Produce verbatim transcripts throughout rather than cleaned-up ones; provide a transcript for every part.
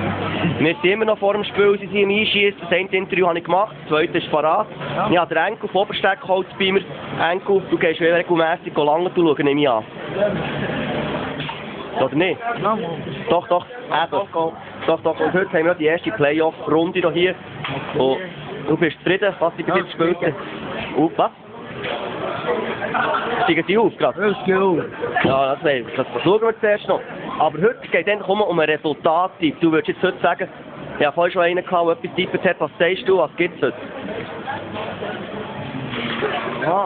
Wir sind immer noch vor dem Spiel, sie sind im Einschießen. Das eine Interview habe ich gemacht, das zweite ist parat. Ja. Ich habe den Enkel auf Obersteckholz bei mir. Enkel, du gehst regelmässig lange schauen, nehme ich an. Oder nicht? Ja, doch, doch, eben. Doch, doch. Und heute haben wir die erste Playoff-Runde hier. Und du bist zufrieden, was sie bis jetzt gespielt haben? Und was? Steigen sie auf gerade? das geht auf. Ja, das, weiß ich. Das, das schauen wir zuerst noch. Aber heute geht es um ein Resultat. Du würdest jetzt heute sagen, ich habe vorhin schon einen gehabt, der etwas getippt hat. Was sagst du, was gibt es heute? Ja,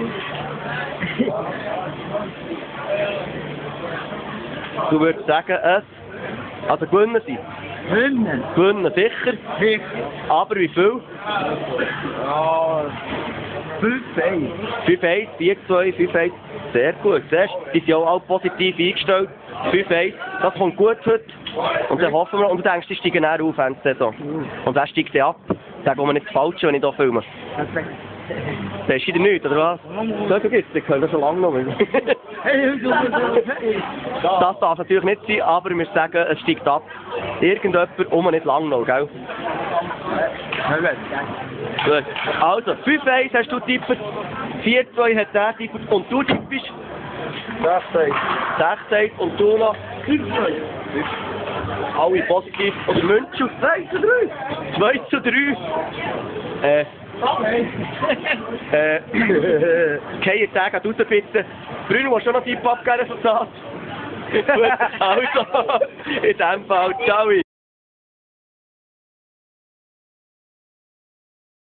Du würdest sagen, es... Also gewinnen sie? Gewinnen. Gewinnen, sicher. Sicher. Aber wie viel? Ja, fünf eins. fünf eins, vier zwei, fünf eins. Sehr gut. Siehst, die sind auch alle positiv eingestellt. fünf eins, das kommt gut heute. Und dann hoffen wir, und du denkst, die steigen näher auf Ende der Saison. Und wer steigt dann ab? Sagen wir nicht das Falsche, wenn ich hier filme. Das ist wieder nichts, oder was? So gibt es, ich höre das schon lange noch. Das darf natürlich nicht sein, aber wir sagen, es steigt ab. Irgendjemand um nicht lang noch, gell? Gut. Also, fünf eins hast du tippt, vier zwei hat der tippt und du tippst? sechs eins. sechs eins und du noch? fünf zwei. Alle positiv. Oder München? zwei zu drei. zwei zu drei. Äh, äh, kein Tag hat raus bitte. Bruno, willst du noch einen Tipp abgeben, Resultat? Gut, also, in dem Fall, ciao.